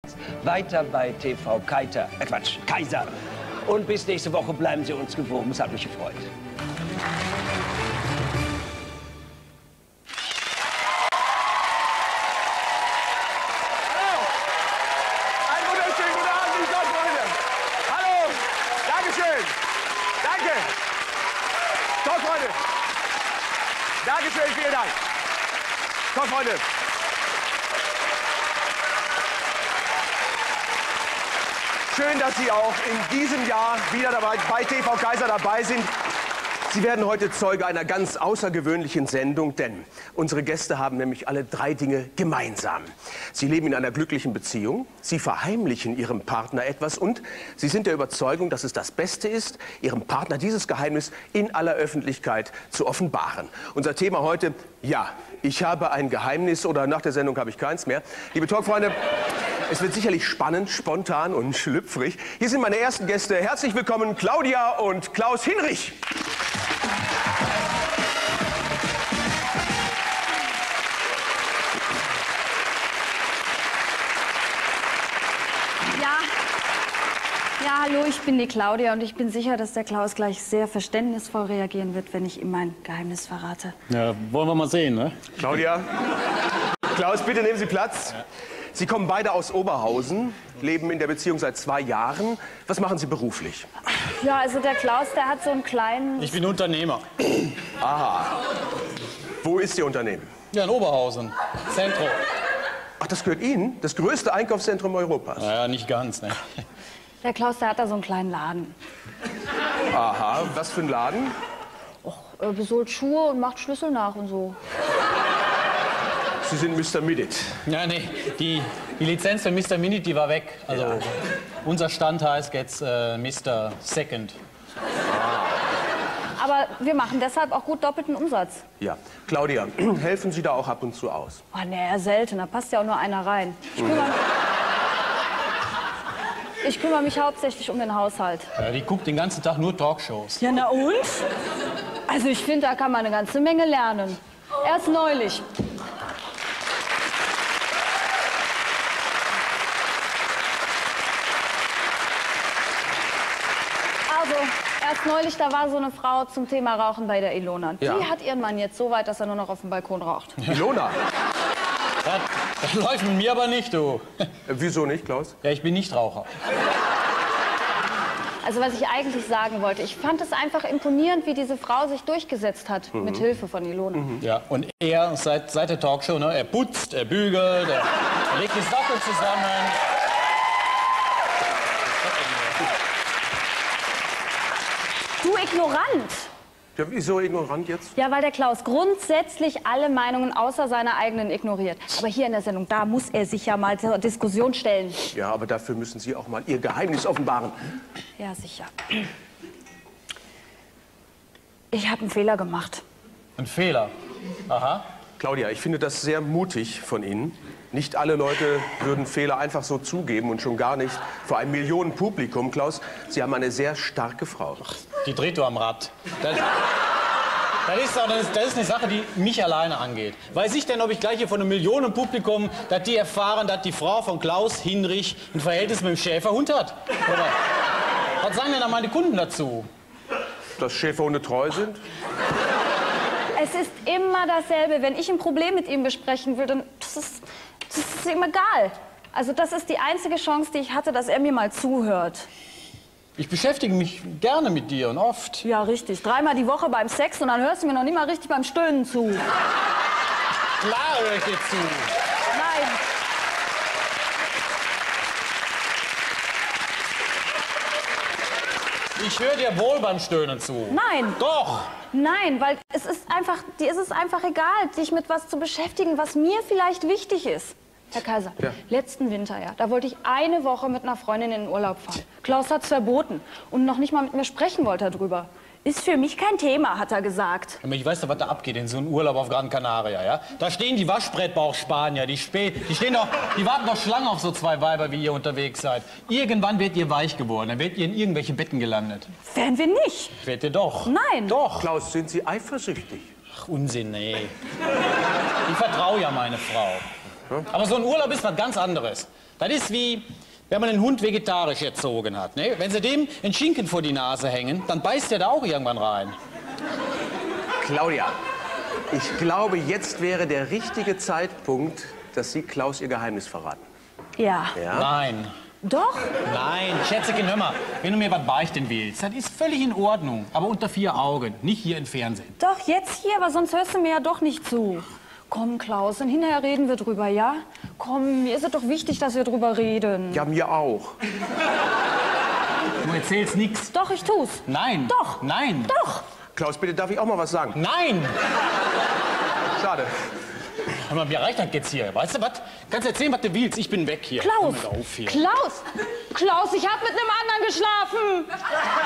Weiter bei TV Kaiser. Kaiser. Und bis nächste Woche bleiben Sie uns gewogen. Es hat mich gefreut. Dankeschön, vielen Dank. Komm, Freunde. Schön, dass Sie auch in diesem Jahr wieder bei TV Kaiser dabei sind. Sie werden heute Zeuge einer ganz außergewöhnlichen Sendung, denn unsere Gäste haben nämlich alle 3 Dinge gemeinsam. Sie leben in einer glücklichen Beziehung, sie verheimlichen ihrem Partner etwas und sie sind der Überzeugung, dass es das Beste ist, ihrem Partner dieses Geheimnis in aller Öffentlichkeit zu offenbaren. Unser Thema heute, ja, ich habe ein Geheimnis oder nach der Sendung habe ich keins mehr. Liebe Talkfreunde, es wird sicherlich spannend, spontan und schlüpfrig. Hier sind meine ersten Gäste. Herzlich willkommen, Claudia und Klaus Hinrich. Ja, hallo, ich bin die Claudia und ich bin sicher, dass der Klaus gleich sehr verständnisvoll reagieren wird, wenn ich ihm mein Geheimnis verrate. Ja, wollen wir mal sehen, ne? Claudia, Klaus, bitte nehmen Sie Platz. Sie kommen beide aus Oberhausen, leben in der Beziehung seit 2 Jahren. Was machen Sie beruflich? Ja, also der Klaus, der hat so einen kleinen... Ich bin Unternehmer. Aha. Wo ist Ihr Unternehmen? Ja, in Oberhausen. Zentrum. Ach, das gehört Ihnen? Das größte Einkaufszentrum Europas? Naja, nicht ganz, ne? Der Klaus, der hat da so einen kleinen Laden. Aha, was für ein Laden? Och, er besohlt Schuhe und macht Schlüssel nach und so. Sie sind Mr. Minute. Ja, nee, die Lizenz für Mr. Minute, die war weg. Also, ja. Unser Stand heißt jetzt Mr. Second. Aber wir machen deshalb auch gut doppelten Umsatz. Ja. Claudia, helfen Sie da auch ab und zu aus? Oh, nee, selten. Da passt ja auch nur einer rein. Ich kümmere mich hauptsächlich um den Haushalt. Ja, die guckt den ganzen Tag nur Talkshows. Ja, na und? Also ich finde, da kann man eine ganze Menge lernen. Erst neulich. Erst neulich, da war so eine Frau zum Thema Rauchen bei der Ilona. Ja. Die hat ihren Mann jetzt so weit, dass er nur noch auf dem Balkon raucht. Ilona? Das läuft mit mir aber nicht, du. Wieso nicht, Klaus? Ja, ich bin Nichtraucher. Also was ich eigentlich sagen wollte, ich fand es einfach imponierend, wie diese Frau sich durchgesetzt hat, mit Hilfe von Ilona. Ja, und er seit der Talkshow, ne, er putzt, er bügelt, er legt die Socken zusammen. Du ignorant! Ja, wieso ignorant jetzt? Ja, weil der Klaus grundsätzlich alle Meinungen außer seiner eigenen ignoriert. Aber hier in der Sendung, da muss er sich ja mal zur Diskussion stellen. Ja, aber dafür müssen Sie auch mal Ihr Geheimnis offenbaren. Ja, sicher. Ich habe einen Fehler gemacht. Ein Fehler? Aha. Claudia, ich finde das sehr mutig von Ihnen. Nicht alle Leute würden Fehler einfach so zugeben und schon gar nicht vor einem Millionenpublikum. Klaus, Sie haben eine sehr starke Frau. Die dreht du am Rad. Das ist eine Sache, die mich alleine angeht. Weiß ich denn, ob ich gleich hier von einem Millionenpublikum, dass die erfahren, dass die Frau von Klaus Hinrich ein Verhältnis mit dem Schäferhund hat? Oder was sagen denn da meine Kunden dazu? Dass Schäferhunde treu sind? Es ist immer dasselbe. Wenn ich ein Problem mit ihm besprechen will, dann das ist ihm egal. Also das ist die einzige Chance, die ich hatte, dass er mir mal zuhört. Ich beschäftige mich gerne mit dir und oft. Ja, richtig. 3-mal die Woche beim Sex und dann hörst du mir noch nicht mal richtig beim Stöhnen zu. Klar höre ich dir zu. Nein. Ich höre dir wohl beim Stöhnen zu. Nein. Doch. Nein, weil dir ist es einfach egal, dich mit was zu beschäftigen, was mir vielleicht wichtig ist. Herr Kaiser, ja. Letzten Winter, ja, da wollte ich eine Woche mit einer Freundin in den Urlaub fahren. Klaus hat's verboten und noch nicht mal mit mir sprechen wollte er drüber. Ist für mich kein Thema, hat er gesagt. Ich weiß doch, was da abgeht in so einem Urlaub auf Gran Canaria, ja? Da stehen die Waschbrettbauch-Spanier, die warten doch Schlange auf so 2 Weiber, wie ihr unterwegs seid. Irgendwann werdet ihr weich geworden, dann werdet ihr in irgendwelche Betten gelandet. Wären wir nicht. Werdet ihr doch. Nein. Doch. Klaus, sind Sie eifersüchtig? Ach, Unsinn, nee. Ich vertraue ja meine Frau. Aber so ein Urlaub ist was ganz anderes. Das ist wie, wenn man einen Hund vegetarisch erzogen hat. Ne? Wenn Sie dem einen Schinken vor die Nase hängen, dann beißt der da auch irgendwann rein. Claudia, ich glaube, jetzt wäre der richtige Zeitpunkt, dass Sie Klaus Ihr Geheimnis verraten. Ja. Ja? Nein. Doch? Nein, Schätzchen, hör mal, wenn du mir was beichten willst, das ist völlig in Ordnung. Aber unter 4 Augen, nicht hier im Fernsehen. Doch, jetzt hier, aber sonst hörst du mir ja doch nicht zu. Komm, Klaus, und hinterher reden wir drüber, ja? Komm, mir ist es doch wichtig, dass wir drüber reden. Ja, mir auch. Du erzählst nichts. Doch, ich tu's. Nein. Doch. Nein. Doch. Klaus, bitte, darf ich auch mal was sagen? Nein. Schade. Hör mal, mir reicht das jetzt hier. Weißt du was? Kannst erzählen, was du willst. Ich bin weg hier. Klaus. Hör mal auf hier. Klaus. Klaus, ich hab mit einem anderen geschlafen.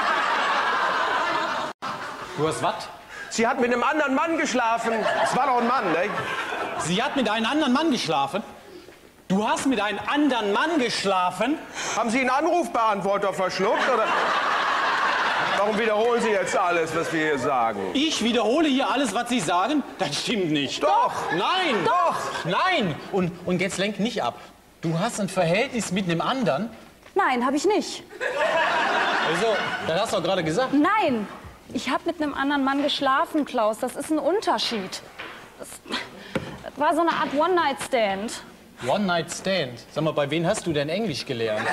Du hast was? Sie hat mit einem anderen Mann geschlafen. Es war doch ein Mann, ne? Sie hat mit einem anderen Mann geschlafen? Du hast mit einem anderen Mann geschlafen? Haben Sie einen Anrufbeantworter verschluckt, oder? Warum wiederholen Sie jetzt alles, was wir hier sagen? Ich wiederhole hier alles, was Sie sagen? Das stimmt nicht. Doch! Nein! Doch! Nein! Und jetzt lenk nicht ab. Du hast ein Verhältnis mit einem anderen? Nein, hab ich nicht. Also, das hast du doch gerade gesagt. Nein, ich hab mit einem anderen Mann geschlafen, Klaus. Das ist ein Unterschied. Das war so eine Art One-Night-Stand. One-Night-Stand. Sag mal, bei wem hast du denn Englisch gelernt?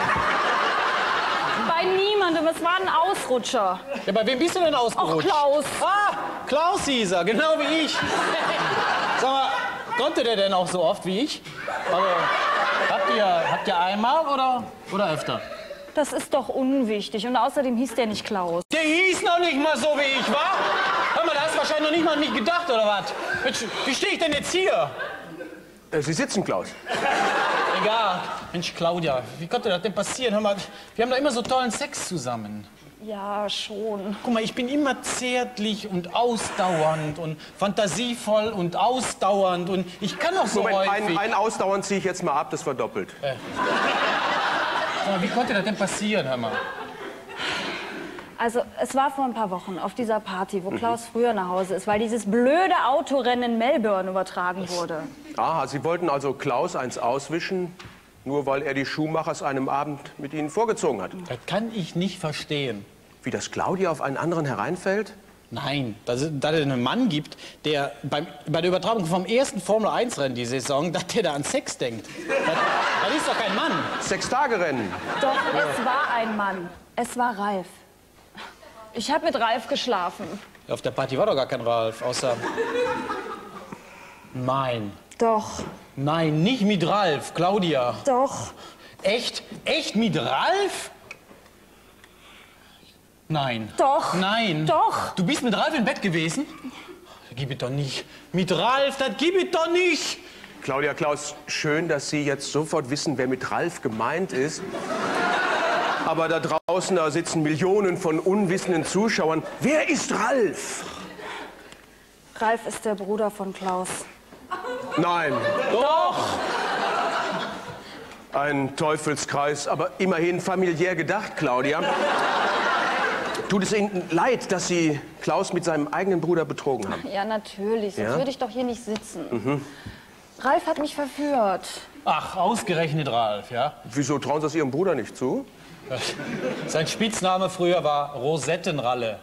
Bei niemandem, es war ein Ausrutscher. Ja, bei wem bist du denn ausgerutscht? Ach, Klaus. Ah, Klaus hieß er, genau wie ich. Sag mal, konnte der denn auch so oft wie ich? Also, habt ihr einmal oder öfter? Das ist doch unwichtig. Und außerdem hieß der nicht Klaus. Der hieß noch nicht mal so wie ich, wa? Hör mal, da hast du wahrscheinlich noch nicht mal an mich gedacht, oder was? Mensch, wie stehe ich denn jetzt hier? Sie sitzen, Klaus. Egal. Mensch, Claudia, wie konnte das denn passieren? Hör mal, wir haben da immer so tollen Sex zusammen. Ja, schon. Guck mal, ich bin immer zärtlich und ausdauernd und fantasievoll und ausdauernd und ich kann auch so Moment, häufig. ein Ausdauern ziehe ich jetzt mal ab, das war doppelt. Sag mal, wie konnte das denn passieren, hör mal? Also, es war vor ein paar Wochen auf dieser Party, wo Klaus früher nach Hause ist, weil dieses blöde Autorennen in Melbourne übertragen wurde. Aha, Sie wollten also Klaus eins auswischen, nur weil er die Schuhmachers einem Abend mit Ihnen vorgezogen hat. Das kann ich nicht verstehen. Wie das Claudia auf einen anderen hereinfällt? Nein, dass es einen Mann gibt, der bei der Übertragung vom ersten Formel-1-Rennen die Saison, dass der da an Sex denkt. Das ist doch kein Mann. 6-Tage-Rennen. Doch, es war ein Mann. Es war Ralf. Ich habe mit Ralf geschlafen. Auf der Party war doch gar kein Ralf, außer... Nein. Doch, Nein, nicht mit Ralf, Claudia. doch. Echt? Echt mit Ralf? Nein. Doch. Nein. Doch. Du bist mit Ralf im Bett gewesen? Gib es doch nicht. Mit Ralf, das gib es doch nicht. Claudia, Klaus, schön, dass Sie jetzt sofort wissen, wer mit Ralf gemeint ist. Aber da draußen, da sitzen Millionen von unwissenden Zuschauern. Wer ist Ralf? Ralf ist der Bruder von Klaus. Nein, Doch. ein Teufelskreis, aber immerhin familiär gedacht, Claudia. Tut es Ihnen leid, dass Sie Klaus mit seinem eigenen Bruder betrogen haben? Ja, natürlich. Sonst Ja? würde ich doch hier nicht sitzen. Ralf hat mich verführt. Ach, ausgerechnet Ralf, ja? Wieso trauen Sie es Ihrem Bruder nicht zu? Sein Spitzname früher war Rosettenralle.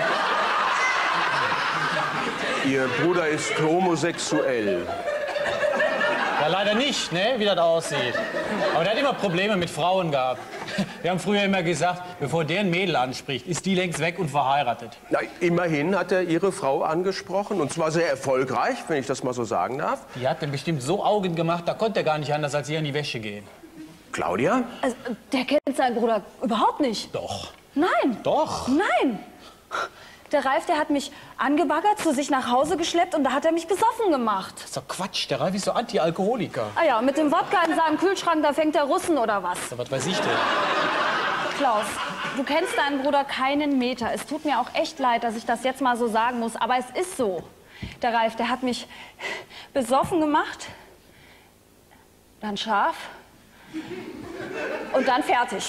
Ihr Bruder ist homosexuell. Ja, leider nicht, ne, wie das aussieht. Aber der hat immer Probleme mit Frauen gehabt. Wir haben früher immer gesagt, bevor der ein Mädel anspricht, ist die längst weg und verheiratet. Na, immerhin hat er Ihre Frau angesprochen, und zwar sehr erfolgreich, wenn ich das mal so sagen darf. Die hat dem bestimmt so Augen gemacht, da konnte er gar nicht anders, als ihr an die Wäsche gehen. Claudia? Also, der kennt seinen Bruder überhaupt nicht. Doch. Nein. Doch. Nein. Der Ralf, der hat mich angebaggert, zu sich nach Hause geschleppt und da hat er mich besoffen gemacht. Das ist doch Quatsch, der Ralf ist so Anti-Alkoholiker. Ah ja, mit dem Wodka in seinem Kühlschrank, da fängt der Russen oder was? Ja, was weiß ich denn? Klaus, du kennst deinen Bruder keinen Meter. Es tut mir auch echt leid, dass ich das jetzt mal so sagen muss, aber es ist so. Der Ralf, der hat mich besoffen gemacht, dann scharf und dann fertig.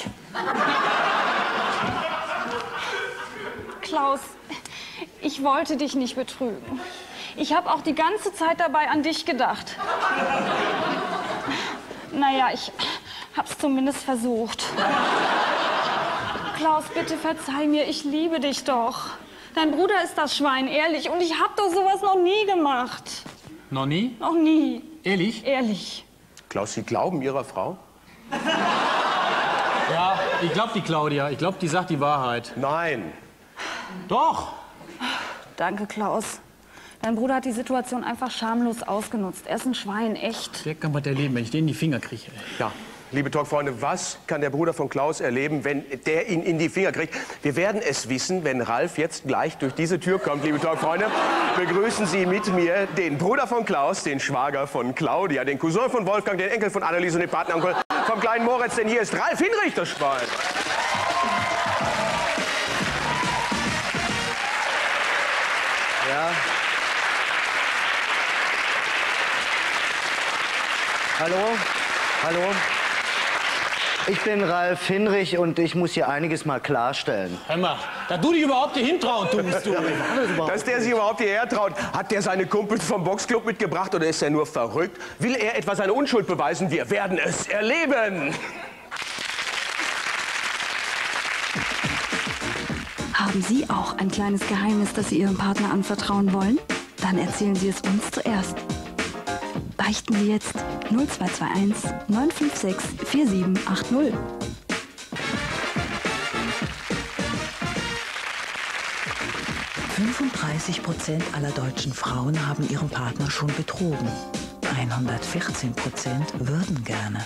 Klaus, ich wollte dich nicht betrügen. Ich habe auch die ganze Zeit dabei an dich gedacht. Naja, ich Hab's zumindest versucht. Klaus, bitte verzeih mir, ich liebe dich doch. Dein Bruder ist das Schwein, ehrlich. Und ich hab doch sowas noch nie gemacht. Noch nie? Noch nie. Ehrlich? Ehrlich. Klaus, Sie glauben Ihrer Frau? Ja, ich glaube die Claudia. Ich glaube, die sagt die Wahrheit. Nein. Doch. Danke, Klaus. Dein Bruder hat die Situation einfach schamlos ausgenutzt. Er ist ein Schwein, echt. Der kann was erleben, wenn ich den in die Finger kriege. Ja, liebe Talkfreunde, was kann der Bruder von Klaus erleben, wenn der ihn in die Finger kriegt? Wir werden es wissen, wenn Ralf jetzt gleich durch diese Tür kommt, liebe Talkfreunde. Begrüßen Sie mit mir den Bruder von Klaus, den Schwager von Claudia, den Cousin von Wolfgang, den Enkel von Anneliese und den Patenonkel vom kleinen Moritz, denn hier ist Ralf Hinrich, das Schwein. Ja. Hallo? Hallo? Ich bin Ralf Hinrich und ich muss hier einiges mal klarstellen. Hör mal, dass du dich überhaupt hier hintrauen tust, du. Dass der sich überhaupt hierher traut. Hat der seine Kumpels vom Boxclub mitgebracht oder ist er nur verrückt? Will er etwa seine Unschuld beweisen? Wir werden es erleben. Haben Sie auch ein kleines Geheimnis, das Sie Ihrem Partner anvertrauen wollen? Dann erzählen Sie es uns zuerst. Beichten Sie jetzt 0221 956 4780. %30 aller deutschen Frauen haben ihren Partner schon betrogen. 114% würden gerne.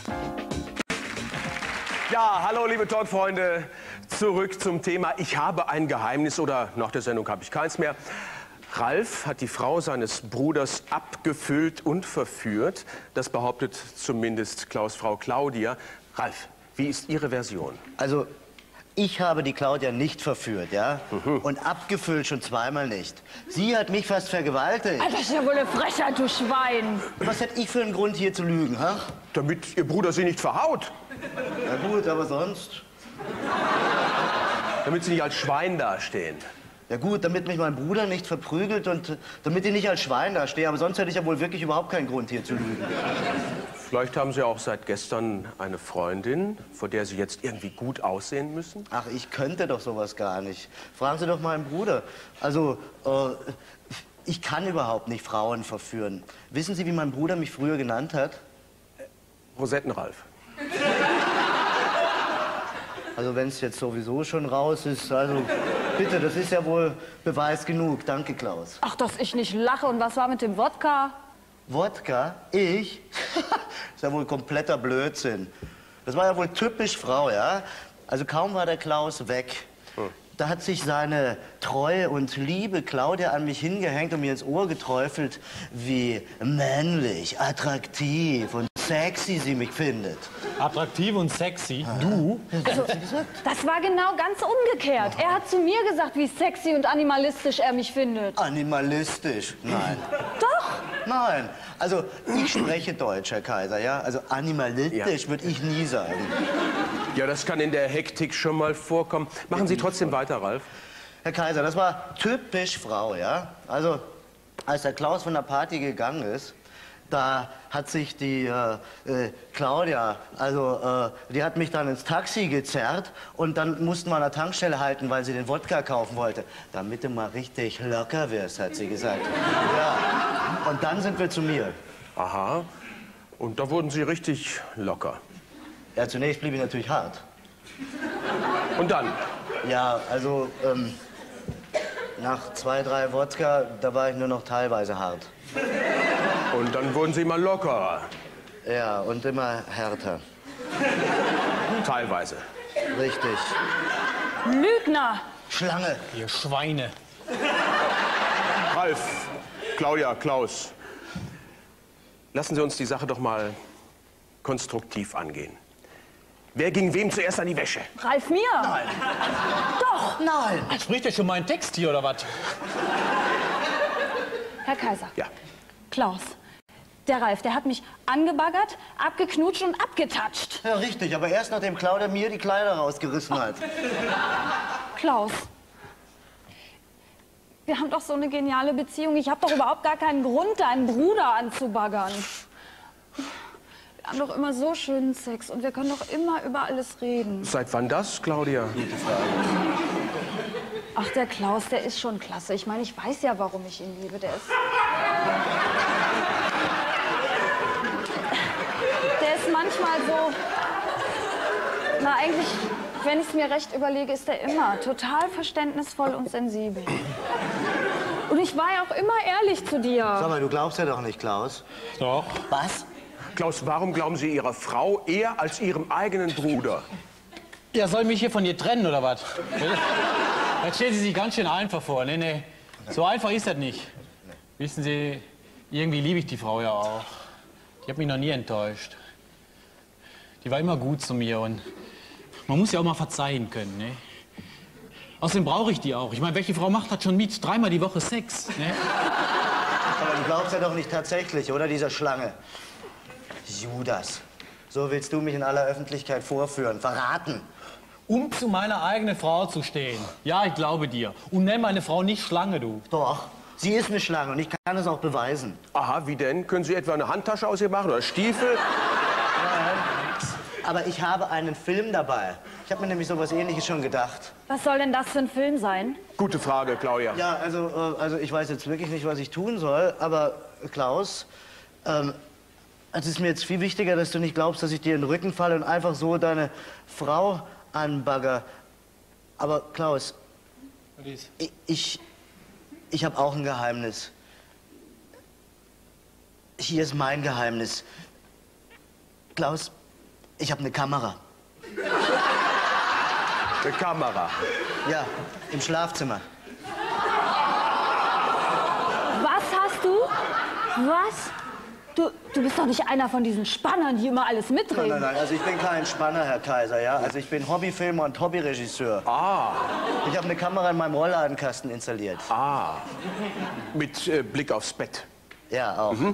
Ja, hallo liebe Talkfreunde. Zurück zum Thema Ich habe ein Geheimnis oder nach der Sendung habe ich keins mehr. Ralf hat die Frau seines Bruders abgefüllt und verführt. Das behauptet zumindest Klaus' Frau Claudia. Ralf, wie ist Ihre Version? Also, ich habe die Claudia nicht verführt, ja? Und abgefüllt schon zweimal nicht. Sie hat mich fast vergewaltigt. Das ist ja wohl eine Frechheit, du Schwein. Was hätte ich für einen Grund, hier zu lügen, ha? Damit Ihr Bruder Sie nicht verhaut. Na gut, aber sonst? Damit Sie nicht als Schwein dastehen. Ja gut, damit mich mein Bruder nicht verprügelt und damit ich nicht als Schwein dastehe. Aber sonst hätte ich ja wohl wirklich überhaupt keinen Grund, hier zu lügen. Vielleicht haben Sie auch seit gestern eine Freundin, vor der Sie jetzt irgendwie gut aussehen müssen? Ach, ich könnte doch sowas gar nicht. Fragen Sie doch meinen Bruder. Also, ich kann überhaupt nicht Frauen verführen. Wissen Sie, wie mein Bruder mich früher genannt hat? Rosettenralf. Also wenn es jetzt sowieso schon raus ist, also bitte, das ist ja wohl Beweis genug. Danke, Klaus. Ach, dass ich nicht lache. Und was war mit dem Wodka? Wodka? Ich? Ist ja wohl kompletter Blödsinn. Das war ja wohl typisch Frau, ja? Also kaum war der Klaus weg. Da hat sich seine treue und liebe Claudia an mich hingehängt und mir ins Ohr geträufelt, wie männlich, attraktiv und sexy sie mich findet. Attraktiv und sexy? Du? Also, das war genau ganz umgekehrt. Er hat zu mir gesagt, wie sexy und animalistisch er mich findet. Animalistisch? Nein. Doch. Nein. Also, ich spreche Deutsch, Herr Kaiser, ja? Also, animalistisch würde ich nie sagen. Ja, das kann in der Hektik schon mal vorkommen. Machen Sie trotzdem weiter, Ralf. Herr Kaiser, das war typisch Frau, ja? Also, als der Klaus von der Party gegangen ist, da hat sich die Claudia, also die hat mich dann ins Taxi gezerrt und dann mussten wir an der Tankstelle halten, weil sie den Wodka kaufen wollte. Damit du mal richtig locker wirst, hat sie gesagt. Ja. Und dann sind wir zu mir. Aha. Und da wurden Sie richtig locker. Ja, zunächst blieb ich natürlich hart. Und dann? Ja, also nach 2, 3 Wodka, da war ich nur noch teilweise hart. Und dann wurden Sie immer lockerer. Ja, und immer härter. Teilweise. Richtig. Lügner. Schlange. Ihr Schweine. Ralf, Claudia, Klaus, lassen Sie uns die Sache doch mal konstruktiv angehen. Wer ging wem zuerst an die Wäsche? Ralf mir. Nein. Doch. Nein. Spricht der schon meinen Text hier, oder was? Herr Kaiser. Ja. Klaus. Der Ralf, der hat mich angebaggert, abgeknutscht und abgetatscht. Ja, richtig, aber erst nachdem Claudia mir die Kleider rausgerissen hat. Klaus. Wir haben doch so eine geniale Beziehung. Ich habe doch überhaupt gar keinen Grund, deinen Bruder anzubaggern. Wir haben doch immer so schönen Sex und wir können doch immer über alles reden. Seit wann das, Claudia? Gute Frage. Ach, der Klaus, der ist schon klasse. Ich meine, ich weiß ja, warum ich ihn liebe. Der ist manchmal so... Na, eigentlich, wenn ich es mir recht überlege, ist er immer total verständnisvoll und sensibel. Und ich war ja auch immer ehrlich zu dir. Sag mal, du glaubst ja doch nicht, Klaus. Doch. Was? Klaus, warum glauben Sie Ihrer Frau eher als Ihrem eigenen Bruder? Ja, soll mich hier von ihr trennen, oder was? Jetzt stellen Sie sich ganz schön einfach vor. Nee, nee, so einfach ist das nicht. Wissen Sie, irgendwie liebe ich die Frau ja auch. Die hat mich noch nie enttäuscht. Die war immer gut zu mir und man muss ja auch mal verzeihen können, ne? Außerdem brauche ich die auch. Ich meine, welche Frau macht das schon mit? 3-mal die Woche Sex, ne? Aber du glaubst ja doch nicht tatsächlich, oder, dieser Schlange? Judas, so willst du mich in aller Öffentlichkeit vorführen, verraten. Um zu meiner eigenen Frau zu stehen. Ja, ich glaube dir. Und nenn meine Frau nicht Schlange, du. Doch, sie ist eine Schlange und ich kann es auch beweisen. Aha, wie denn? Können Sie etwa eine Handtasche aus ihr machen oder Stiefel? Aber ich habe einen Film dabei. Ich habe mir nämlich sowas Ähnliches schon gedacht. Was soll denn das für ein Film sein? Gute Frage, Claudia. Ja, also ich weiß jetzt wirklich nicht, was ich tun soll, aber Klaus, es ist mir jetzt viel wichtiger, dass du nicht glaubst, dass ich dir in den Rücken falle und einfach so deine Frau anbagger. Aber Klaus, ich habe auch ein Geheimnis. Hier ist mein Geheimnis. Klaus, ich habe eine Kamera. Eine Kamera. Ja, im Schlafzimmer. Was hast du? Was? Du bist doch nicht einer von diesen Spannern, die immer alles mitdrehen. Nein, also ich bin kein Spanner, Herr Kaiser, ja? Also ich bin Hobbyfilmer und Hobbyregisseur. Ah. Ich habe eine Kamera in meinem Rollladenkasten installiert. Ah. Mit Blick aufs Bett. Ja, auch. Mhm.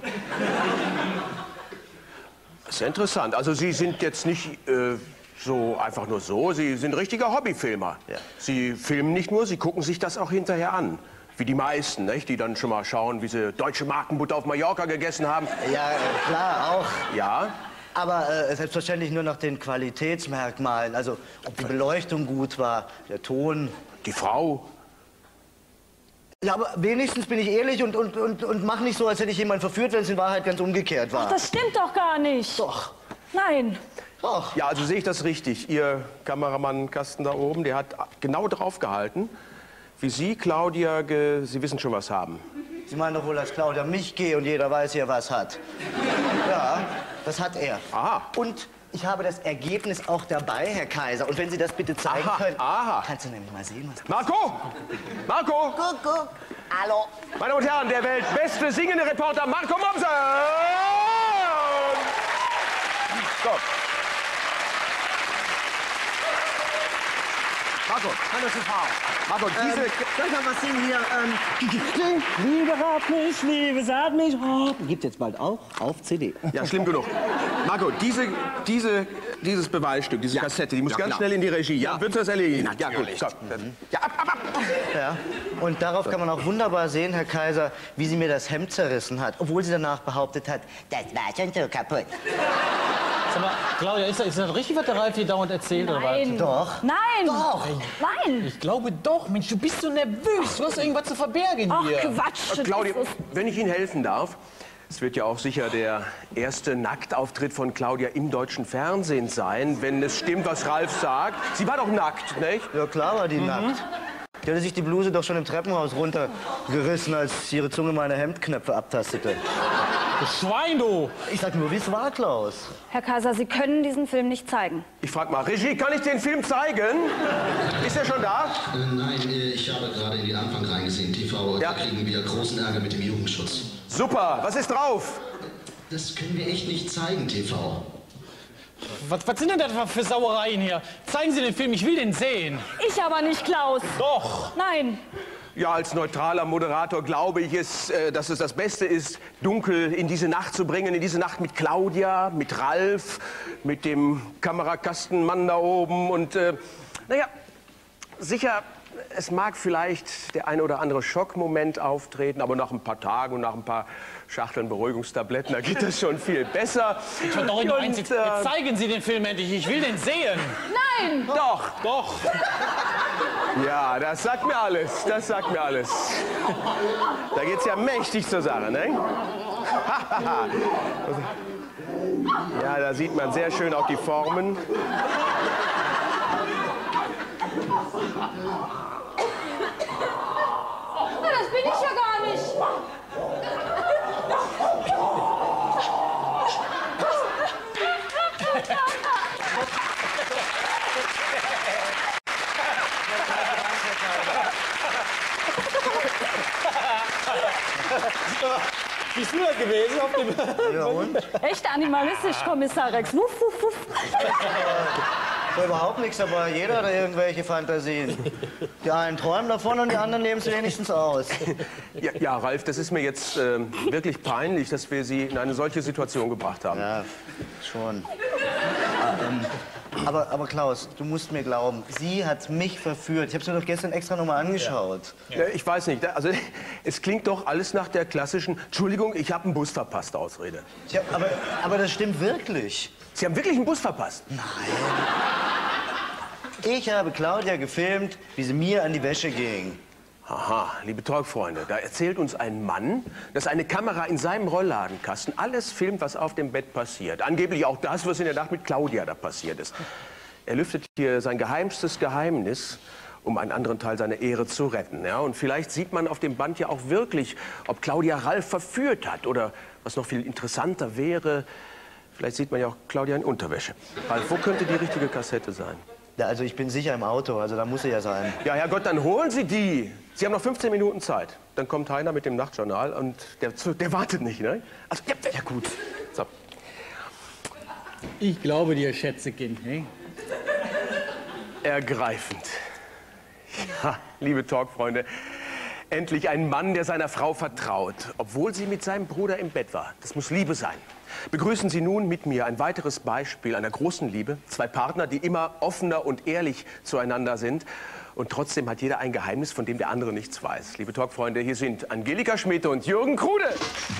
Das ist ja interessant. Also Sie sind jetzt nicht so einfach nur so, Sie sind richtiger Hobbyfilmer. Ja. Sie filmen nicht nur, Sie gucken sich das auch hinterher an. Wie die meisten, nicht? Die dann schon mal schauen, wie sie deutsche Markenbutter auf Mallorca gegessen haben. Ja, klar, auch. Ja? Aber selbstverständlich nur nach den Qualitätsmerkmalen. Also, ob die Beleuchtung gut war, der Ton. Die Frau. Ja, aber wenigstens bin ich ehrlich und mach nicht so, als hätte ich jemanden verführt, wenn es in Wahrheit ganz umgekehrt war. Ach, das stimmt doch gar nicht. Doch. Nein. Doch. Ja, also sehe ich das richtig. Ihr Kameramann-Kasten da oben, der hat genau drauf gehalten. Wie Sie, Claudia, Sie wissen schon, was haben. Sie meinen doch wohl, dass Claudia mich gehe und jeder weiß hier, was hat. Ja, das hat er. Aha. Und ich habe das Ergebnis auch dabei, Herr Kaiser. Und wenn Sie das bitte zeigen können, kannst du nämlich mal sehen, was... Marco! Marco! Guck. Hallo. Meine Damen und Herren, der weltbeste singende Reporter Marco Mommsen! So. Marco, hallo, Marco, diese... Soll ich mal was singen hier? Liebe hat mich, Liebe sagt mich, gibt jetzt bald auch auf CD. Ja, schlimm genug. Marco, dieses Beweisstück, diese Kassette, die muss ganz schnell in die Regie. Ja, wird das erledigen? Ja, gut. So. Ja, ab. Ja. Und darauf kann man auch wunderbar sehen, Herr Kaiser, wie sie mir das Hemd zerrissen hat. Obwohl sie danach behauptet hat, das war schon so kaputt. Sag mal, Claudia, ist das richtig, was der Ralf hier dauernd erzählt, oder was? Nein. Doch. Nein. Doch. Nein. Ich glaube doch. Mensch, du bist so nervös. Du hast irgendwas zu verbergen Ach, hier. Quatsch. Claudia, wenn ich Ihnen helfen darf, es wird ja auch sicher der erste Nacktauftritt von Claudia im deutschen Fernsehen sein, wenn es stimmt, was Ralf sagt. Sie war doch nackt, nicht? Ja, klar war die nackt. Die hatte sich die Bluse doch schon im Treppenhaus runtergerissen, als ihre Zunge meine Hemdknöpfe abtastete. Du Schwein, du! Ich sag nur, wie es war, Klaus. Herr Kaiser, Sie können diesen Film nicht zeigen. Ich frag mal, Regie, kann ich den Film zeigen? Ist er schon da? Nein, ich habe gerade in den Anfang reingesehen. TV, Ja. da kriegen wir großen Ärger mit dem Jugendschutz. Super, was ist drauf? Das können wir echt nicht zeigen, TV. Was sind denn das für Sauereien hier? Zeigen Sie den Film, ich will den sehen. Ich aber nicht, Klaus. Doch. Nein. Ja, als neutraler Moderator glaube ich dass es das Beste ist, dunkel in diese Nacht zu bringen. In diese Nacht mit Claudia, mit Ralf, mit dem Kamerakastenmann da oben. Und naja, sicher es mag vielleicht der ein oder andere Schockmoment auftreten, aber nach ein paar Tagen und nach ein paar Schachteln Beruhigungstabletten, da geht das schon viel besser. Ich verdorre nur eins, jetzt zeigen Sie den Film endlich, ich will den sehen. Nein! Doch! Doch. Ja, das sagt mir alles, das sagt mir alles. Da geht's ja mächtig zur Sache, ne? Ja, da sieht man sehr schön auch die Formen. Na, das bin ich ja gar nicht. Bist du das gewesen auf dem... Ja, und? Echt animalistisch, Kommissar Rex. Wuff, wuff, wuff. War überhaupt nichts dabei. Jeder hat irgendwelche Fantasien. Die einen träumen davon und die anderen nehmen es wenigstens aus. Ja, Ralf, das ist mir jetzt wirklich peinlich, dass wir Sie in eine solche Situation gebracht haben. Ja, schon. Aber Klaus, du musst mir glauben, sie hat mich verführt. Ich habe es mir doch gestern extra noch mal angeschaut. Ja, ich weiß nicht, also es klingt doch alles nach der klassischen Entschuldigung, ich habe einen Bus verpasst Ausrede. Tja, aber das stimmt wirklich. Sie haben wirklich einen Bus verpasst? Nein. Ich habe Claudia gefilmt, wie sie mir an die Wäsche ging. Aha, liebe Talkfreunde, da erzählt uns ein Mann, dass eine Kamera in seinem Rollladenkasten alles filmt, was auf dem Bett passiert. Angeblich auch das, was in der Nacht mit Claudia da passiert ist. Er lüftet hier sein geheimstes Geheimnis, um einen anderen Teil seiner Ehre zu retten. Ja? Und vielleicht sieht man auf dem Band ja auch wirklich, ob Claudia Ralf verführt hat. Oder, was noch viel interessanter wäre, vielleicht sieht man ja auch Claudia in Unterwäsche. Ralf, wo könnte die richtige Kassette sein? Ja, also ich bin sicher im Auto, also da muss sie ja sein. Ja, Herrgott, dann holen Sie die. Sie haben noch 15 Minuten Zeit. Dann kommt Heiner mit dem Nachtjournal und der wartet nicht, ne? Also, ja gut. So. Ich glaube dir, Schätzekind. Ne? Ergreifend. Ja, liebe Talkfreunde, endlich ein Mann, der seiner Frau vertraut, obwohl sie mit seinem Bruder im Bett war. Das muss Liebe sein. Begrüßen Sie nun mit mir ein weiteres Beispiel einer großen Liebe. Zwei Partner, die immer offener und ehrlich zueinander sind. Und trotzdem hat jeder ein Geheimnis, von dem der andere nichts weiß. Liebe Talkfreunde, hier sind Angelika Schmidt und Jürgen Krude.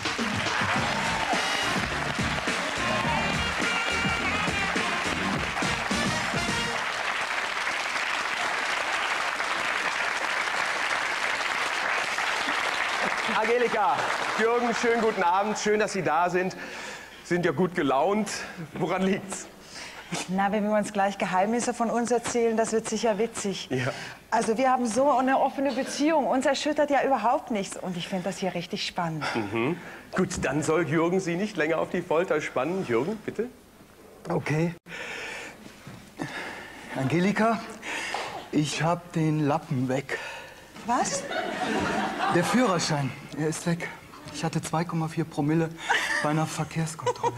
Angelika, Jürgen, schönen guten Abend. Schön, dass Sie da sind. Sind ja gut gelaunt. Woran liegt's? Na, wenn wir uns gleich Geheimnisse von uns erzählen, das wird sicher witzig. Ja. Also wir haben so eine offene Beziehung. Uns erschüttert ja überhaupt nichts. Und ich finde das hier richtig spannend. Mhm. Gut, dann soll Jürgen Sie nicht länger auf die Folter spannen. Jürgen, bitte. Okay. Angelika, ich hab den Lappen weg. Was? Der Führerschein, er ist weg. Ich hatte 2,4 Promille bei einer Verkehrskontrolle.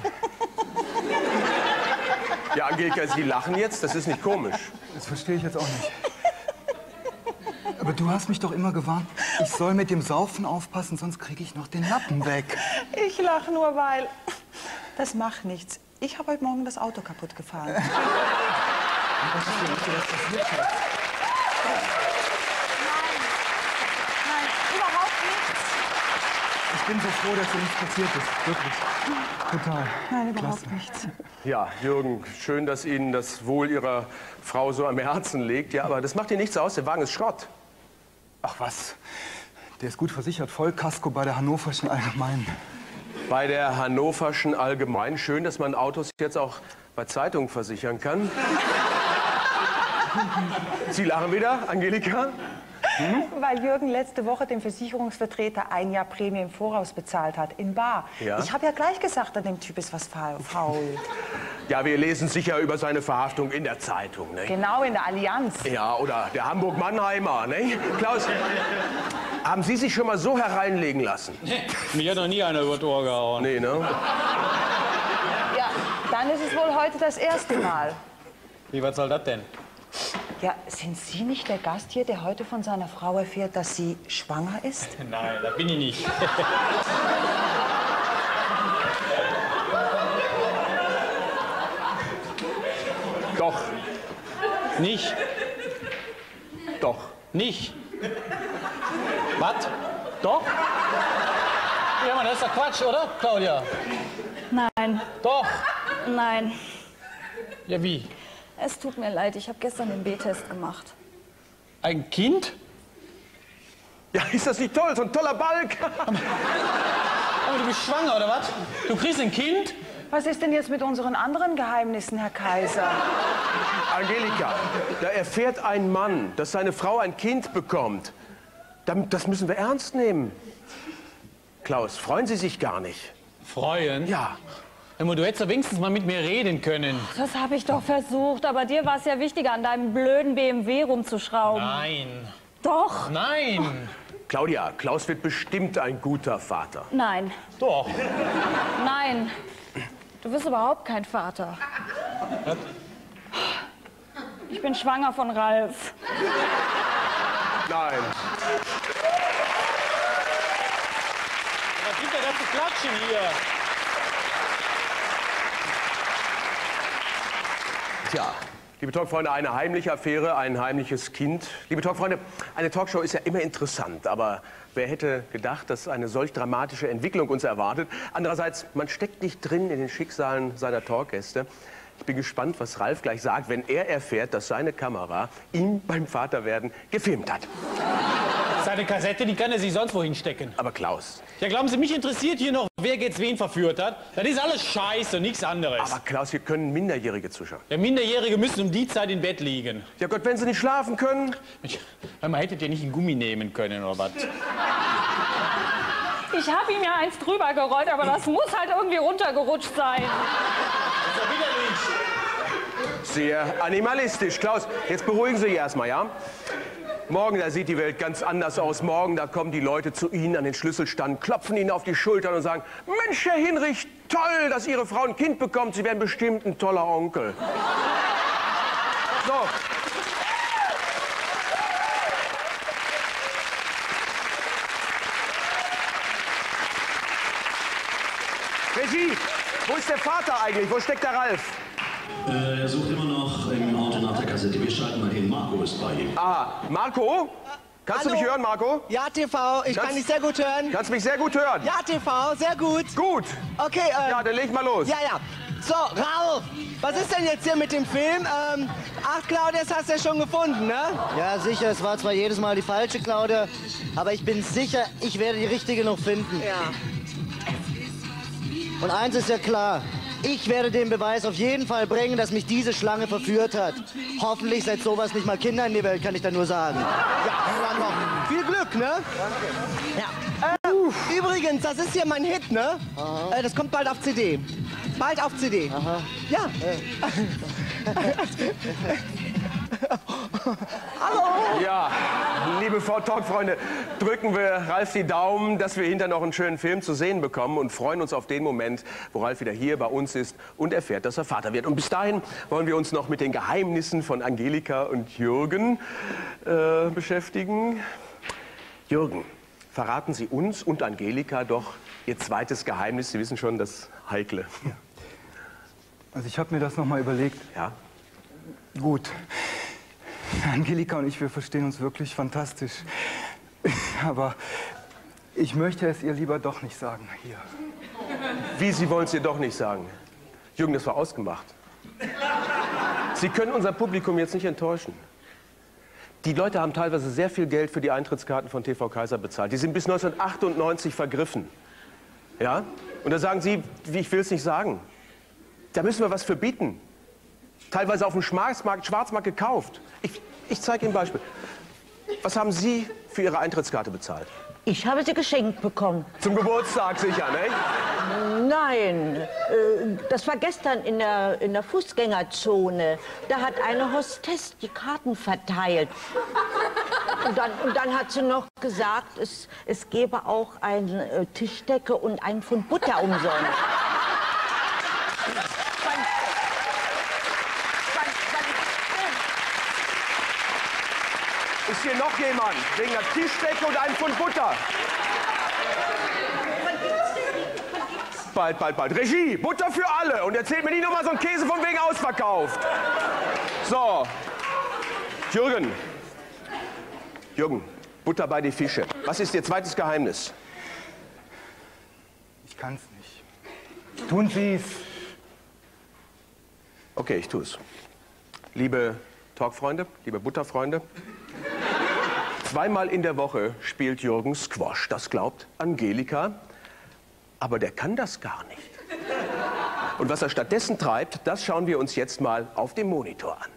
Ja, Angelika, Sie lachen jetzt? Das ist nicht komisch. Das verstehe ich jetzt auch nicht. Aber du hast mich doch immer gewarnt, ich soll mit dem Saufen aufpassen, sonst kriege ich noch den Lappen weg. Ich lache nur, weil... Das macht nichts. Ich habe heute Morgen das Auto kaputt gefahren. Was ist denn, was passiert ist? Nein, überhaupt nichts. Ich bin so froh, dass dir nichts passiert ist. Wirklich. Total. Nein, überhaupt Klasse. nichts. Ja, Jürgen, schön, dass Ihnen das Wohl Ihrer Frau so am Herzen liegt. Ja, aber das macht Ihnen nichts aus, der Wagen ist Schrott. Ach was, der ist gut versichert. Vollkasko bei der Hannoverschen Allgemeinen. Bei der Hannoverschen Allgemeinen. Schön, dass man Autos jetzt auch bei Zeitungen versichern kann. Sie lachen wieder, Angelika? Weil Jürgen letzte Woche dem Versicherungsvertreter 1 Jahr Prämie im Voraus bezahlt hat, in bar. Ja? Ich habe ja gleich gesagt, an dem Typ ist was faul. Ja, wir lesen sicher über seine Verhaftung in der Zeitung, ne? Genau, in der Allianz. Ja, oder der Hamburg-Mannheimer, ne? Klaus, haben Sie sich schon mal so hereinlegen lassen? Mich hat noch nie einer über das Ohr gehauen. Nee, ne? Ja, dann ist es wohl heute das erste Mal. Wie, was soll das denn? Ja, sind Sie nicht der Gast hier, der heute von seiner Frau erfährt, dass sie schwanger ist? Nein, das bin ich nicht. Doch. Nicht? Doch. Nicht? Was? Doch? Ja, Mann, das ist doch Quatsch, oder, Claudia? Nein. Doch. Nein. Ja, wie? Es tut mir leid, ich habe gestern den B-Test gemacht. Ein Kind? Ja, ist das nicht toll? So ein toller Balk. Aber du bist schwanger, oder was? Du kriegst ein Kind? Was ist denn jetzt mit unseren anderen Geheimnissen, Herr Kaiser? Angelika, da erfährt ein Mann, dass seine Frau ein Kind bekommt. Das müssen wir ernst nehmen. Klaus, freuen Sie sich gar nicht? Freuen? Ja. Du hättest doch wenigstens mal mit mir reden können. Das habe ich doch versucht, aber dir war es ja wichtiger, an deinem blöden BMW rumzuschrauben. Nein. Doch. Nein. Claudia, Klaus wird bestimmt ein guter Vater. Nein. Doch. Nein. Du bist überhaupt kein Vater. Was? Ich bin schwanger von Ralf. Nein. Was gibt denn da zu klatschen hier? Tja, liebe Talkfreunde, eine heimliche Affäre, ein heimliches Kind. Liebe Talkfreunde, eine Talkshow ist ja immer interessant, aber wer hätte gedacht, dass eine solch dramatische Entwicklung uns erwartet? Andererseits, man steckt nicht drin in den Schicksalen seiner Talkgäste. Ich bin gespannt, was Ralf gleich sagt, wenn er erfährt, dass seine Kamera ihn beim Vaterwerden gefilmt hat. Seine Kassette, die kann er sich sonst wohin stecken. Aber Klaus... Ja, glauben Sie, mich interessiert hier noch, wer jetzt wen verführt hat? Das ist alles Scheiße und nichts anderes. Aber Klaus, hier können Minderjährige zuschauen. Ja, Minderjährige müssen um die Zeit im Bett liegen. Ja Gott, wenn sie nicht schlafen können. Man hättet ja nicht einen Gummi nehmen können, oder was? Ich habe ihm ja eins drüber gerollt, aber das muss halt irgendwie runtergerutscht sein. Das ist ja widerlich. Sehr animalistisch. Klaus, jetzt beruhigen Sie sich erstmal, ja? Morgen, da sieht die Welt ganz anders aus. Morgen, da kommen die Leute zu Ihnen an den Schlüsselstand, klopfen Ihnen auf die Schultern und sagen, Mensch, Herr Hinrich, toll, dass Ihre Frau ein Kind bekommt. Sie werden bestimmt ein toller Onkel. So. Regie, wo ist der Vater eigentlich? Wo steckt der Ralf? Er sucht immer noch im Auto nach der Kassette. Wir schalten mal hin. Marco ist bei ihm. Ah, Marco? Kannst du mich hören, Marco? Ja, TV, ich kann dich sehr gut hören. Kannst du mich sehr gut hören? Ja, TV, sehr gut. Gut. Okay, ja, dann leg mal los. Ja, ja. So, Ralf, was ist denn jetzt hier mit dem Film? Ach, Claudia, das hast du ja schon gefunden, ne? Ja, sicher, es war zwar jedes Mal die falsche Claudia, aber ich bin sicher, ich werde die richtige noch finden. Ja. Und eins ist ja klar, ich werde den Beweis auf jeden Fall bringen, dass mich diese Schlange verführt hat. Hoffentlich setzt sowas nicht mal Kinder in die Welt, kann ich da nur sagen. Ja, dann noch viel Glück, ne? Danke. Ja. Übrigens, das ist hier mein Hit, ne? Das kommt bald auf CD. Bald auf CD. Aha. Ja. Hallo! Ja, liebe Talkfreunde, drücken wir Ralf die Daumen, dass wir hinterher noch einen schönen Film zu sehen bekommen und freuen uns auf den Moment, wo Ralf wieder hier bei uns ist und erfährt, dass er Vater wird. Und bis dahin wollen wir uns noch mit den Geheimnissen von Angelika und Jürgen beschäftigen. Jürgen, verraten Sie uns und Angelika doch Ihr zweites Geheimnis. Sie wissen schon, das Heikle. Ja. Also ich habe mir das noch mal überlegt. Ja? Gut. Angelika und ich, wir verstehen uns wirklich fantastisch. Aber ich möchte es ihr lieber doch nicht sagen, hier. Wie, Sie wollen es ihr doch nicht sagen? Jürgen, das war ausgemacht. Sie können unser Publikum jetzt nicht enttäuschen. Die Leute haben teilweise sehr viel Geld für die Eintrittskarten von TV Kaiser bezahlt. Die sind bis 1998 vergriffen. Ja? Und da sagen Sie, ich will es nicht sagen. Da müssen wir was für bieten. Teilweise auf dem Schwarzmarkt gekauft. Ich zeige Ihnen ein Beispiel. Was haben Sie für Ihre Eintrittskarte bezahlt? Ich habe sie geschenkt bekommen. Zum Geburtstag sicher, ne? Nein, das war gestern in der Fußgängerzone. Da hat eine Hostess die Karten verteilt. Und dann hat sie noch gesagt, es gäbe auch eine Tischdecke und einen Pfund Butter umsonst. Ist hier noch jemand wegen der Tischdecke und einem Pfund Butter? Bald. Regie, Butter für alle. Und erzählt mir nicht noch mal so einen Käse von wegen ausverkauft. So, Jürgen, Jürgen, Butter bei die Fische. Was ist Ihr zweites Geheimnis? Ich kann's nicht. Tun Sie's. Okay, ich tue es. Liebe Talkfreunde, liebe Butterfreunde, zweimal in der Woche spielt Jürgen Squash. Das glaubt Angelika, aber der kann das gar nicht. Und was er stattdessen treibt, das schauen wir uns jetzt mal auf dem Monitor an.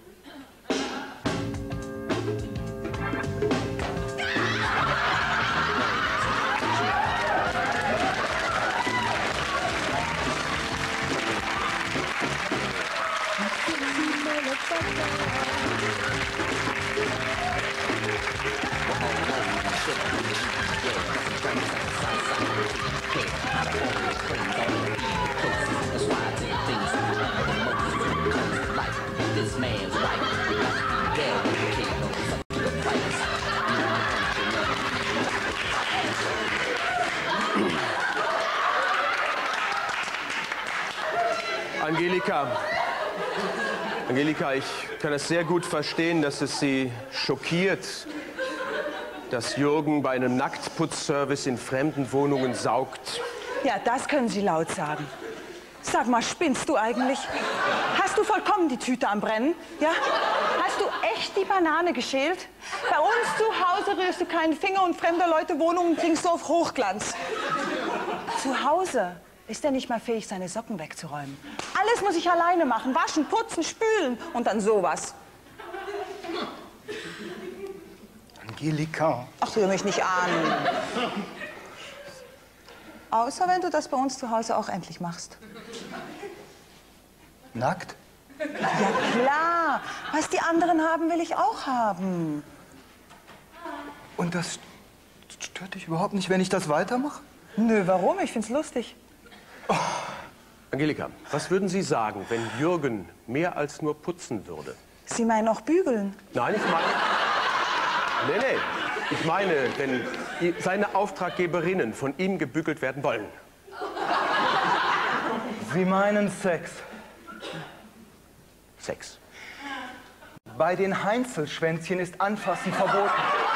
Angelika, ich kann es sehr gut verstehen, dass es Sie schockiert, dass Jürgen bei einem Nacktputzservice in fremden Wohnungen saugt. Ja, das können Sie laut sagen. Sag mal, spinnst du eigentlich? Hast du vollkommen die Tüte am Brennen? Ja? Hast du echt die Banane geschält? Bei uns zu Hause rührst du keinen Finger und fremder Leute Wohnungen bringst du auf Hochglanz. Zu Hause ist er nicht mal fähig, seine Socken wegzuräumen. Alles muss ich alleine machen. Waschen, putzen, spülen und dann sowas. Angelika. Ach, rühr mich nicht an. Außer wenn du das bei uns zu Hause auch endlich machst. Nackt? Ja klar. Was die anderen haben, will ich auch haben. Und das stört dich überhaupt nicht, wenn ich das weitermache? Nö, warum? Ich find's lustig. Oh. Angelika, was würden Sie sagen, wenn Jürgen mehr als nur putzen würde? Sie meinen auch bügeln? Nein, ich meine... Nee. Ich meine, wenn seine Auftraggeberinnen von ihm gebügelt werden wollen. Sie meinen Sex? Sex. Bei den Heinzelschwänzchen ist Anfassen verboten.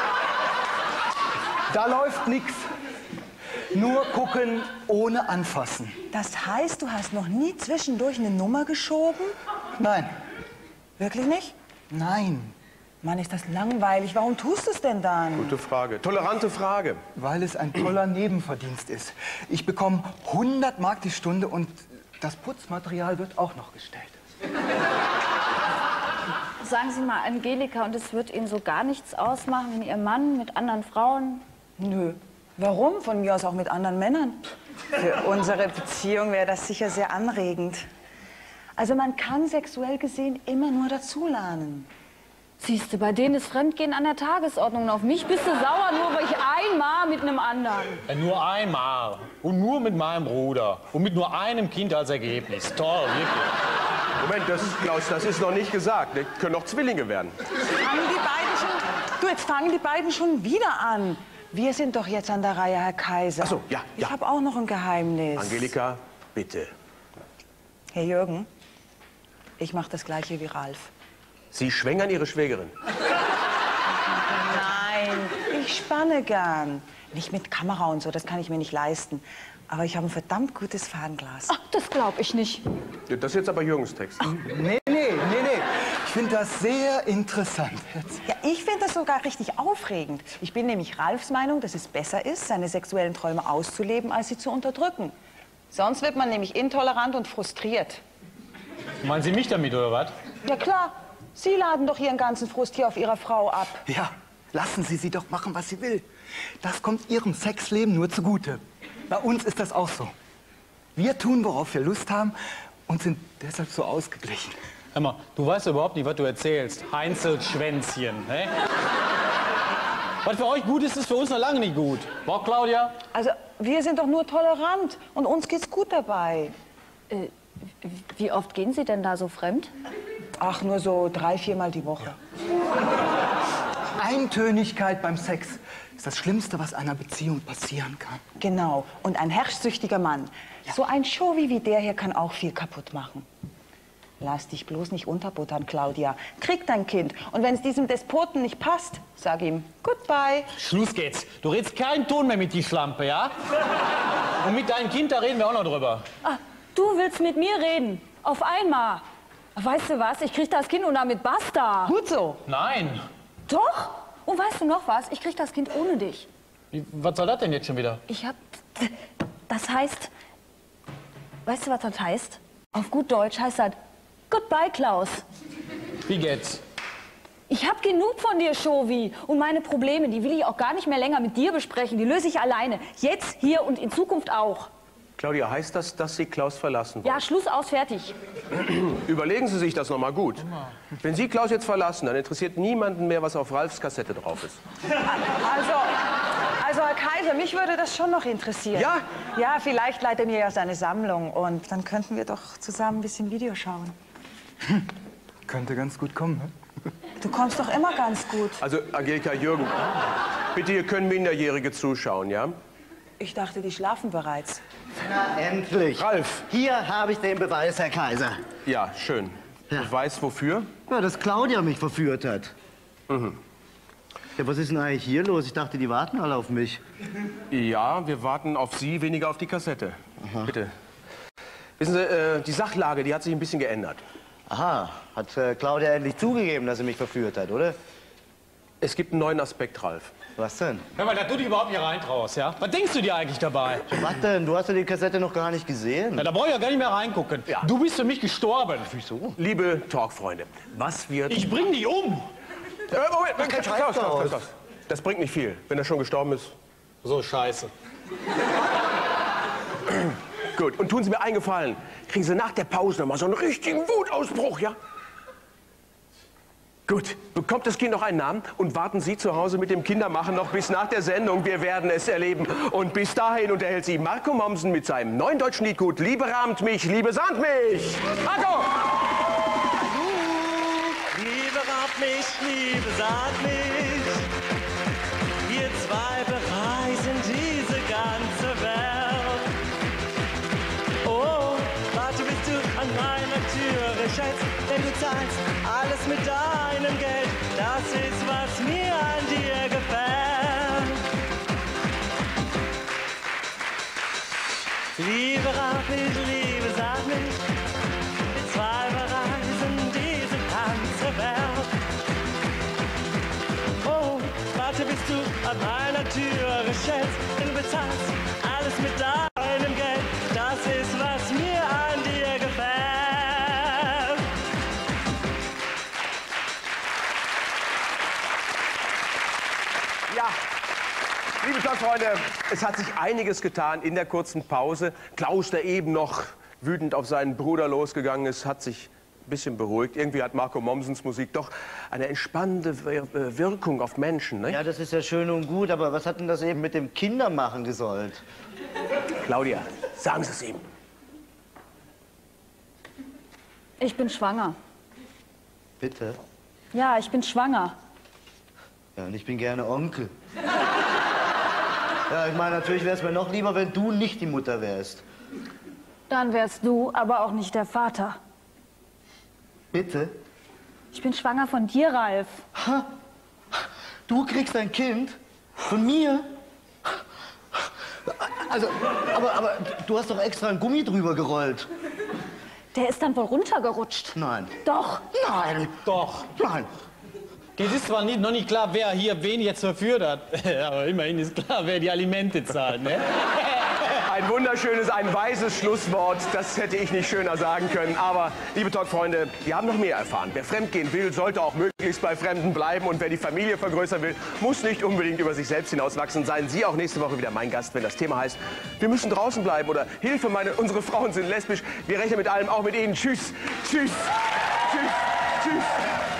Da läuft nichts. Nur gucken ohne anfassen. Das heißt, du hast noch nie zwischendurch eine Nummer geschoben? Nein. Wirklich nicht? Nein. Mann, ist das langweilig. Warum tust du es denn dann? Gute Frage. Tolerante Frage. Weil es ein toller Nebenverdienst ist. Ich bekomme 100 Mark die Stunde und das Putzmaterial wird auch noch gestellt. Sagen Sie mal, Angelika, und es wird Ihnen so gar nichts ausmachen, wenn Ihr Mann mit anderen Frauen... Nö. Warum? Von mir aus auch mit anderen Männern. Für unsere Beziehung wäre das sicher sehr anregend. Also man kann sexuell gesehen immer nur dazulernen. Siehst du, bei denen ist Fremdgehen an der Tagesordnung. Und auf mich bist du sauer, nur weil ich einmal mit einem anderen... Ja, nur einmal. Und nur mit meinem Bruder. Und mit nur einem Kind als Ergebnis. Toll, wirklich. Moment, Klaus, das ist noch nicht gesagt. Das können auch Zwillinge werden. Jetzt fangen die beiden schon wieder an. Wir sind doch jetzt an der Reihe, Herr Kaiser. Ach so, ja. Ich habe auch noch ein Geheimnis. Angelika, bitte. Herr Jürgen, ich mache das Gleiche wie Ralf. Sie schwängern Ihre Schwägerin? Nein, ich spanne gern. Nicht mit Kamera und so, das kann ich mir nicht leisten. Aber ich habe ein verdammt gutes Fernglas. Ach, das glaube ich nicht. Das ist jetzt aber Jürgens Text. Nee. Ich finde das sehr interessant. Ja, ich finde das sogar richtig aufregend. Ich bin nämlich Ralfs Meinung, dass es besser ist, seine sexuellen Träume auszuleben, als sie zu unterdrücken. Sonst wird man nämlich intolerant und frustriert. Meinen Sie mich damit, oder was? Ja klar, Sie laden doch Ihren ganzen Frust hier auf Ihrer Frau ab. Ja, lassen Sie sie doch machen, was sie will. Das kommt Ihrem Sexleben nur zugute. Bei uns ist das auch so. Wir tun, worauf wir Lust haben und sind deshalb so ausgeglichen. Hör mal, du weißt überhaupt nicht, was du erzählst. Heinzelschwänzchen, ne? Was für euch gut ist, ist für uns noch lange nicht gut. War, Claudia? Also, wir sind doch nur tolerant und uns geht's gut dabei. Wie oft gehen Sie denn da so fremd? Ach, nur so 3-, 4-mal die Woche. Eintönigkeit beim Sex ist das Schlimmste, was einer Beziehung passieren kann. Genau. Und ein herrschsüchtiger Mann. Ja. So ein Showy wie der hier kann auch viel kaputt machen. Lass dich bloß nicht unterbuttern, Claudia. Krieg dein Kind. Und wenn es diesem Despoten nicht passt, sag ihm Goodbye. Schluss geht's. Du redest keinen Ton mehr mit die Schlampe, ja? Und mit deinem Kind, da reden wir auch noch drüber. Ah, du willst mit mir reden? Auf einmal. Weißt du was? Ich krieg das Kind und damit basta. Gut so. Nein. Doch? Und weißt du noch was? Ich krieg das Kind ohne dich. Was soll das denn jetzt schon wieder? Das heißt... Weißt du, was das heißt? Auf gut Deutsch heißt das Goodbye, Klaus. Wie geht's? Ich hab genug von dir, Shovi. Und meine Probleme, die will ich auch gar nicht mehr länger mit dir besprechen. Die löse ich alleine. Jetzt, hier und in Zukunft auch. Claudia, heißt das, dass Sie Klaus verlassen wollen? Ja, Schluss, aus, fertig. Überlegen Sie sich das noch mal gut. Wenn Sie Klaus jetzt verlassen, dann interessiert niemanden mehr, was auf Ralfs Kassette drauf ist. Also, Herr Kaiser, mich würde das schon noch interessieren. Ja? Ja, vielleicht leiht er mir ja seine Sammlung und dann könnten wir doch zusammen ein bisschen Video schauen. Könnte ganz gut kommen, ne? Du kommst doch immer ganz gut. Also, Angelika, Jürgen, bitte, hier können Minderjährige zuschauen, ja? Ich dachte, die schlafen bereits. Na, endlich. Ralf. Hier habe ich den Beweis, Herr Kaiser. Ja, schön. Ja. Beweis wofür? Ja, dass Claudia mich verführt hat. Mhm. Ja, was ist denn eigentlich hier los? Ich dachte, die warten alle auf mich. Ja, wir warten auf Sie, weniger auf die Kassette. Aha. Bitte. Wissen Sie, die Sachlage, die hat sich ein bisschen geändert. Aha, hat Claudia endlich zugegeben, dass sie mich verführt hat, oder? Es gibt einen neuen Aspekt, Ralf. Was denn? Hör mal, da tut dich überhaupt nicht reintraust, ja? Was denkst du dir eigentlich dabei? Was denn? Du hast ja die Kassette noch gar nicht gesehen. Ja, da brauche ich ja gar nicht mehr reingucken. Ja. Du bist für mich gestorben. Wieso? Liebe Talkfreunde, was wird... Ich bring dich um! Moment, Klaus. Das bringt nicht viel, wenn er schon gestorben ist. So scheiße. Gut, und tun Sie mir einen Gefallen. Kriegen Sie nach der Pause noch mal so einen richtigen Wutausbruch, ja? Gut, bekommt das Kind noch einen Namen und warten Sie zu Hause mit dem Kindermachen noch bis nach der Sendung. Wir werden es erleben. Und bis dahin unterhält Sie Marco Mommsen mit seinem neuen deutschen Liedgut Liebe rahmt mich, Liebe sahnt mich. Marco! Liebe rahmt mich, Liebe sahnt mich. Wir zwei bereisen diese ganze Welt. Oh, warte bis du an meiner Türe schätzt, denn du zahlst alles mit deinem Geld. Das ist, was mir an dir gefällt. Liebe rahmt mich, Liebe sahnt mich. Wir zwei bereisen diese ganze Welt. Oh, warte bis du an meiner Türe schätzt, denn du bezahlst alles mit deinem Geld. Das ist, was mir an dir gefällt. Ja, liebe Talkfreunde, es hat sich einiges getan in der kurzen Pause. Klaus, der eben noch wütend auf seinen Bruder losgegangen ist, hat sich ein bisschen beruhigt. Irgendwie hat Marco Mommsens Musik doch eine entspannende Wirkung auf Menschen, ne? Ja, das ist ja schön und gut, aber was hat denn das eben mit dem Kindermachen gesollt? Claudia, sagen Sie es ihm. Ich bin schwanger. Bitte? Ja, ich bin schwanger. Ja, und ich bin gerne Onkel. Ja, ich meine, natürlich wäre es mir noch lieber, wenn du nicht die Mutter wärst. Dann wärst du aber auch nicht der Vater. Bitte? Ich bin schwanger von dir, Ralf. Ha? Du kriegst ein Kind? Von mir? Also, aber du hast doch extra ein Gummi drüber gerollt. Der ist dann wohl runtergerutscht. Nein. Doch. Nein. Doch. Nein. Es ist zwar noch nicht klar, wer hier wen jetzt verführt hat, aber immerhin ist klar, wer die Alimente zahlt, ne? Ein wunderschönes, ein weises Schlusswort. Das hätte ich nicht schöner sagen können. Aber, liebe Talkfreunde, wir haben noch mehr erfahren. Wer fremdgehen will, sollte auch möglichst bei Fremden bleiben. Und wer die Familie vergrößern will, muss nicht unbedingt über sich selbst hinauswachsen. Seien Sie auch nächste Woche wieder mein Gast, wenn das Thema heißt, wir müssen draußen bleiben oder Hilfe, unsere Frauen sind lesbisch. Wir rechnen mit allem, auch mit Ihnen. Tschüss, tschüss, tschüss, tschüss.